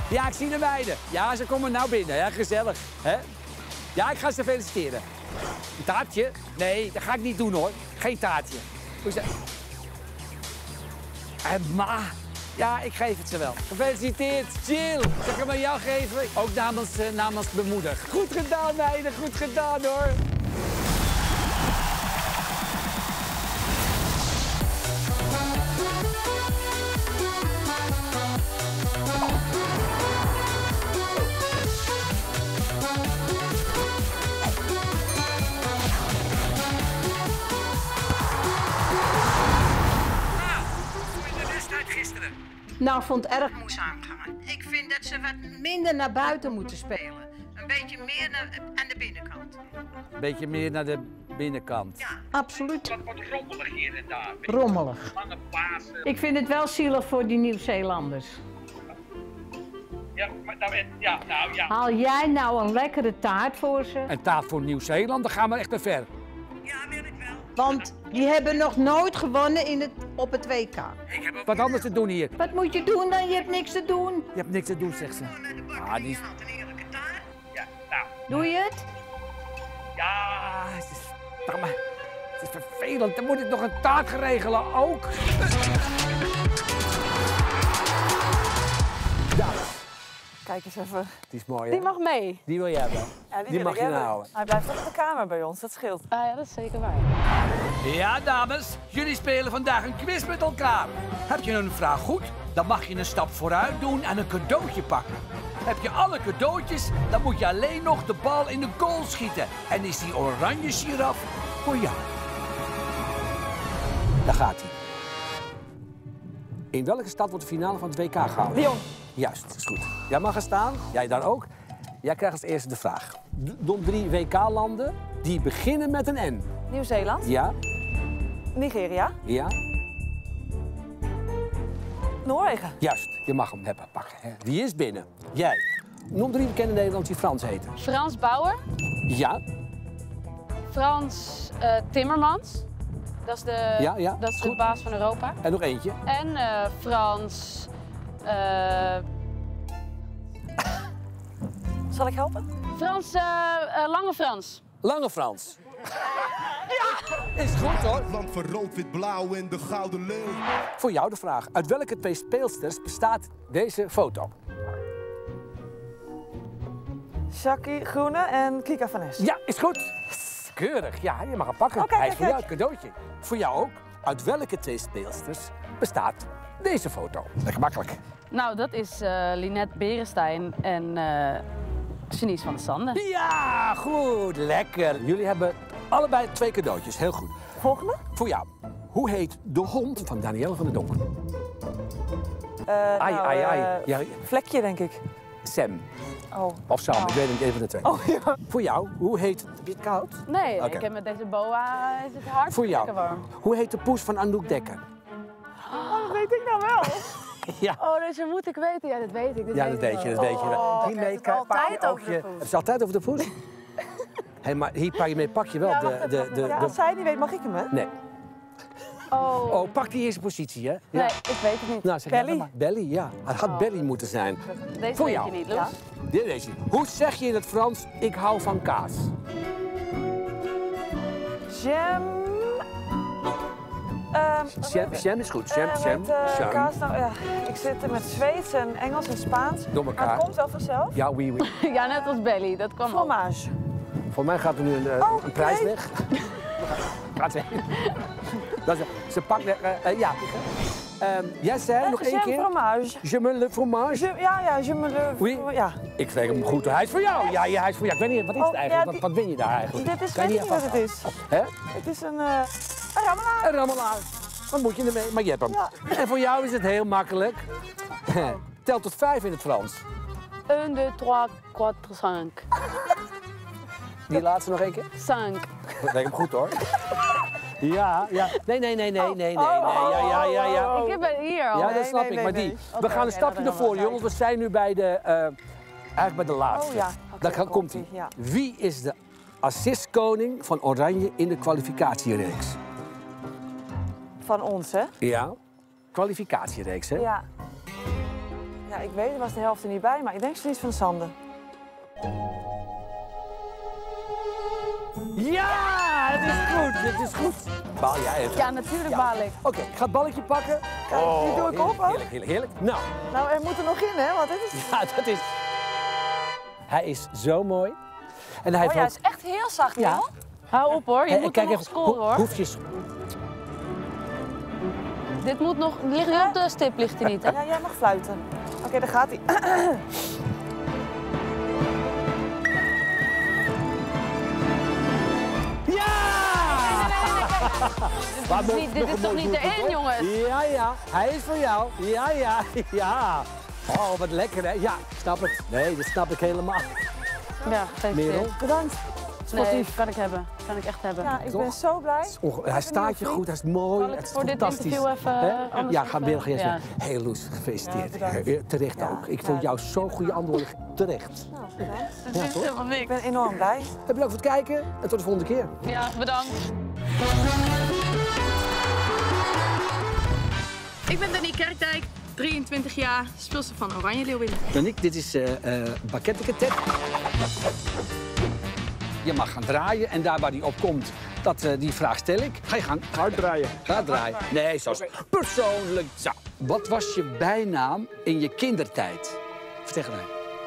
Ja, ik zie de meiden. Ja, ze komen nou binnen. Ja, gezellig. Hè? Ja, ik ga ze feliciteren. Een taartje? Nee, dat ga ik niet doen hoor. Geen taartje. Hoe is dat? Ma. Ja, ik geef het ze wel. Gefeliciteerd, Jill. Zal ik hem aan jou geven? Ook namens mijn moeder. Goed gedaan, meiden. Goed gedaan, hoor. Nou, vond het erg moeizaam gaan. Ik vind dat ze wat minder naar buiten moeten spelen. Een beetje meer aan de binnenkant. Een beetje meer naar de binnenkant. Ja, absoluut. Wat wordt rommelig hier en daar. Rommelig. Lange Pasen. Ik vind het wel zielig voor die Nieuw-Zeelanders. Ja, maar nou, ja. Haal jij nou een lekkere taart voor ze? Een taart voor Nieuw-Zeeland, dan gaan we echt te ver. Ja, wil ik wel. Want die hebben nog nooit gewonnen op het WK. Ik heb ook Wat anders te doen hier. Wat moet je doen dan? Je hebt niks te doen. Je hebt niks te doen, zegt ze. naar de bak. Ah, die is... Een eerlijke taart. Ja, nou. Doe je het? Ja. Ah, het is vervelend. Dan moet ik nog een taart regelen ook. Kijk eens even. Die is mooi, hè? Die mag mee. Die wil je hebben. Ja, Die mag je nou houden. Hij blijft toch op de kamer bij ons, dat scheelt. Ah ja, dat is zeker waar. Ja, dames. Jullie spelen vandaag een quiz met elkaar. Heb je een vraag goed, dan mag je een stap vooruit doen en een cadeautje pakken. Heb je alle cadeautjes, dan moet je alleen nog de bal in de goal schieten. En is die oranje giraf voor jou. Daar gaat hij. In welke stad wordt de finale van het WK gehouden? Lyon. Juist, is goed. Jij mag gaan staan, jij daar ook. Jij krijgt als eerste de vraag. Noem 3 WK-landen die beginnen met een N. Nieuw-Zeeland. Ja, Nigeria. ja, Noorwegen. juist. Je mag hem hebben, pakken. Hè. Wie is binnen? Jij. Noem 3 bekende Nederlanders die Frans heten. Frans Bauer, Ja, Frans Timmermans, dat is de, Ja, dat is de goed. baas van Europa. en nog eentje. En Frans, Zal ik helpen? Lange Frans. Lange Frans. Ja! Is goed hoor. Land van rood, wit, blauw en de gouden leeuw. Voor jou de vraag. Uit welke 2 speelsters bestaat deze foto? Jackie Groene en Kika van Es. Ja, is goed. Keurig. Ja, je mag hem pakken. Oké, Hij is voor kijk. jou het cadeautje. Voor jou ook. Uit welke 2 speelsters bestaat deze foto? Lekker makkelijk. Nou, dat is Linette Berenstein en Janice van der Sande. Ja, goed. Lekker. Jullie hebben allebei 2 cadeautjes. Heel goed. Volgende? Voor jou. Hoe heet de hond van Danielle van der Donk? Ai, ai, ai. Ja, Vlekje, denk ik. Sam. Oh. Of Sam, ik weet het niet, een van de 2. Oh ja. Voor jou, hoe heet... Heb je het koud? Nee, Oké. ik heb met deze boa is het hard Voor jou. lekker warm. Hoe heet de poes van Anouk Dekker? Oh, dat weet ik nou wel. Ja. Oh, deze moet ik weten. Ja, dat weet ik. Ja, dat weet je, dat weet je. Oh, Hiermee ik heb het pak je altijd ook over de je... poes. Heb je het altijd over de poes? Hé, maar hiermee pak je wel Ja, de... wacht even. Ja, als zij het niet weet, mag ik hem, hè? Nee. Oh, Oh, pak die eerste positie, hè? Ja. nee, ik weet het niet. Nou, zeg jij Belly. maar. Belly, ja. Het had Belly moeten zijn. Deze Voor weet jou. je niet, Loes. Ja. Deze. Hoe zeg je in het Frans, ik hou van kaas? Jam. Jam is goed. Jam. Kaas nou, ja. Ik zit er met Zweeds en Engels en Spaans. Door Maar elkaar. het komt wel vanzelf. Ja, oui, oui. Ja, net als Belly. Dat kwam ook. Fromage. Voor mij gaat er nu Oh, een prijs nee. weg. Gaat ze. Ze pakt... ja. Jij zei nog één Jam keer... fromage. Je me le fromage. Ja, je me le... Oui. Ja. Ik spreek hem goed. Hij is voor jou. Ja, hij is voor jou. Ik weet niet, wat is het Oh, eigenlijk? ja, Wat win je daar eigenlijk? Dit is, Kan je weet ik niet wat het is. Hè? Het is een rammelaar. Een rammelaar. Wat moet je ermee? Maar je hebt hem. Ja. En voor jou is het heel makkelijk. Tel tot 5 in het Frans. 1, 2, 3, 4, 5. Die laatste nog één keer. 5. Dat denk ik hem goed hoor. Ja. Nee. Ja. Ik heb het hier al. Ja, dat nee, snap nee, ik. nee, Maar nee. die. Oké, We gaan een oké, stapje nou, ervoor, dan jongens. We zijn nu bij de. Eigenlijk bij de laatste. Oh ja. Oké, Dan komt hij. ja. Wie is de assistkoning van Oranje in de kwalificatiereeks? Van ons, hè? Ja. Kwalificatiereeks, hè? Ja. Ja, ik weet, er was de helft er niet bij, maar ik denk Janice van der Sande. Ja, het is goed, het is goed. Baal jij even? Ja, natuurlijk baal ik. Oké, ik ga het balletje pakken. Die doe ik op, hoor. Heerlijk, heerlijk, heerlijk. Nou, Nou, er moet er nog in, hè, want dit is... ja, dat is... Hij is zo mooi. En hij Oh ja, het is echt heel zacht, Ja. joh. Hou op hoor, je moet kijk nog even, scoren hoor. hoefjes. Dit moet nog, ligt niet op de stip, ligt hij niet hè? Ja, jij mag fluiten. Oké, daar gaat hij. Dit is toch niet erin, jongens? Ja, ja, hij is voor jou. Ja, ja, ja. Oh, wat lekker hè. Ja, ik snap het. Nee, dat snap ik helemaal. Ja, Merel, Bedankt. Nee, kan ik hebben. Kan ik echt hebben. Ja, ik Toch? ben zo blij. Hij staat je goed, hij is mooi, Zal ik het is voor dit fantastisch. interview even Hè? anders Ja, even- ga Merel eerst ja. weg. Heel Loes, gefeliciteerd. Ja, bedankt. Terecht Ja, ook. Ik vond jou zo goede antwoorden. Terecht. Nou, bedankt. Dat is helemaal Ik niks. ben enorm blij. Bedankt voor het kijken en tot de volgende keer. Ja, bedankt. Ik ben Danique Kerkdijk, 23 jaar, speelster van Oranje Leeuwinnen. Danique, dit is Bakketteke. Je mag gaan draaien en daar waar die op komt, die vraag stel ik. Ga je gang. Hard draaien. Ga draaien. Nee, zo persoonlijk. Zo. Wat was je bijnaam in je kindertijd? Vertel mij.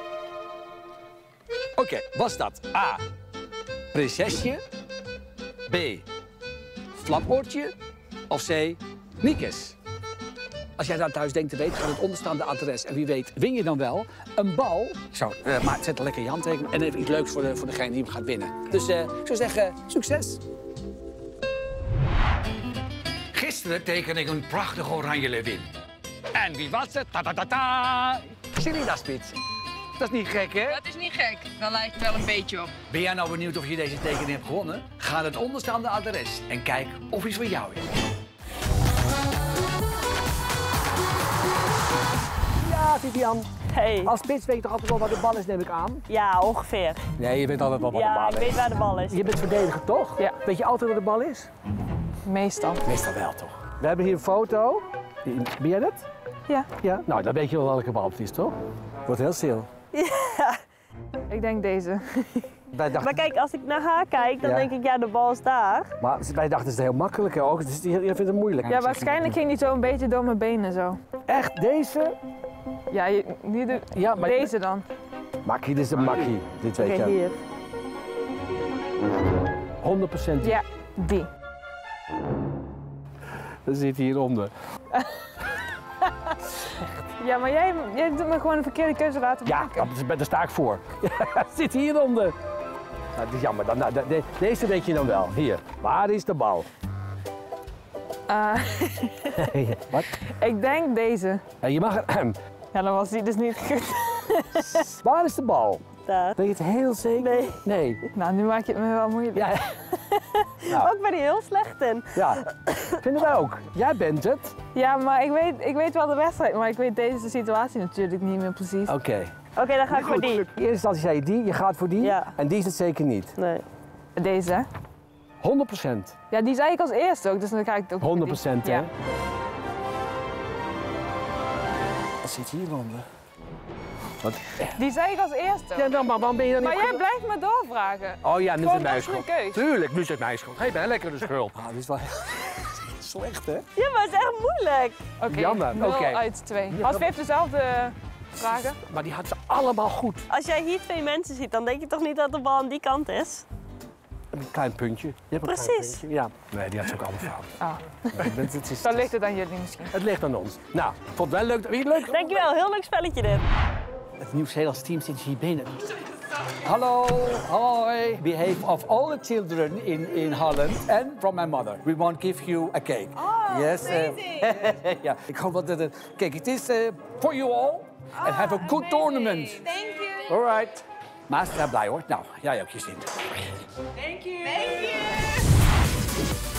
Oké, was dat A. Prinsesje, B. Flapoortje of C. Niekes? Als jij daar thuis denkt te weten, gaat het onderstaande adres. En wie weet, win je dan wel een bal. Zo, maar zet er lekker je handtekening en even iets leuks voor degene die hem gaat winnen. Dus ik zou zeggen, succes. Gisteren teken ik een prachtige oranje leeuwin. En wie was het? Ta-ta-ta-ta! Selina Spits. Dat is niet gek, hè? Dat is niet gek, dan lijkt het wel een beetje op. Ben jij nou benieuwd of je deze tekening hebt gewonnen? Ga naar het onderstaande adres en kijk of iets voor jou is. Ja, Vivian. Hey. Als spits weet je toch altijd wel waar de bal is, neem ik aan? Ja, ongeveer. Nee, je weet altijd wel waar de Ja, bal ik is. weet waar de bal is. Je bent verdediger, toch? Ja. Weet je altijd waar de bal is? Meestal. Meestal wel, toch? We hebben hier een foto. Ben jij dat? Ja. Ja. Nou, dan weet je wel welke bal het is, toch? Wordt heel stil. Ik denk deze. Wij dachten, Maar kijk, als ik naar haar kijk, dan Ja. denk ik, ja, de bal is daar. maar wij dachten, het is heel makkelijk ook. Je vindt het moeilijk. Ja, waarschijnlijk ging die zo een beetje door mijn benen zo. Echt, deze? Ja, niet de, Ja, maar deze dan. Makkie, dit is een makkie. Dit weet Oké, je. hier. 100%. Ja, die. Dat zit hieronder. Ja, maar jij doet me gewoon een verkeerde keuze laten Ja, maken. daar sta ik voor. Het zit hieronder. Nou, dat is jammer. Deze weet je dan wel. Hier. Waar is de bal? Wat? Ik denk deze. Ja, je mag Ja, dan was die dus niet goed. Waar is de bal? Daar. Weet je het heel zeker? Nee. Nee. Nou, nu maak je het me wel moeilijk. Ja, Ook ben ik heel slecht in. ja. Vind het ook. Jij bent het. Ja, maar ik weet wel de wedstrijd, maar ik weet deze situatie natuurlijk niet meer precies. Oké. Oké, dan ga ik voor die. In eerste instantie zei je die, je gaat voor die. Ja. En die is het zeker niet. Nee. Deze, hè? 100%. Ja, die zei ik als eerste ook, dus dan ga ik het ook 100%, hè? Ja. Wat zit hieronder? Wat? Die zei ik als eerste. Ja, dan, maar waarom ben je dan niet Maar jij opgevallen? blijft me doorvragen. Oh ja, nu is Gewoon, het mijn dat is schuld. mijn keus. Tuurlijk, nu is het mijn schuld. Hey, ben lekker de schuld. Ah, dit is wel slecht, hè? Ja, maar het is echt moeilijk. Oké, Jammer, 0 oké. uit 2. Als we even dezelfde vragen. Maar die had ze allemaal goed. Als jij hier twee mensen ziet, dan denk je toch niet dat de bal aan die kant is? Een klein puntje. Je hebt een klein Precies. puntje. Ja. Nee, die had ze ook allemaal fout. Ah. Het Dan ligt het aan jullie misschien. Het ligt aan ons. Nou, ik vond het wel leuk. Vind je het leuk? Dankjewel, heel leuk spelletje dit. Het Nieuw-Zeelandse team zit hier binnen. Hallo, hoi. On behalf of all the children in Holland and from my mother, we want to give you a cake. Oh, yes. Ja, ik hoop dat het. Kijk, het is for you all. And have a good tournament. Thank you. All right. Maar ze zijn blij hoor. Nou, jij ook je zin. Thank you. Thank you.